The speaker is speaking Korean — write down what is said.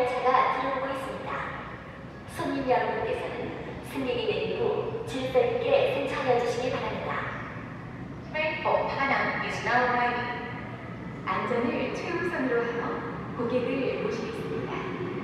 열차가 들어오고 있습니다. 손님 여러분께서는 승객이 내리고 질서 있게 승차하여 주시기 바랍니다. Train for Panam is now arriving. 안전을 최우선으로 하여 고객을 모시겠습니다.